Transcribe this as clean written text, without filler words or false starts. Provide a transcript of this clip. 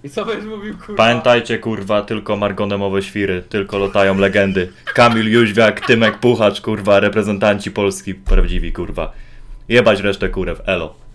I co będziesz mówił, kurwa? Pamiętajcie, kurwa, tylko margonemowe świry, tylko lotają legendy. Kamil Jóźwiak, Tymek Puchacz, kurwa, reprezentanci Polski prawdziwi, kurwa. Jebać resztę kurew, elo.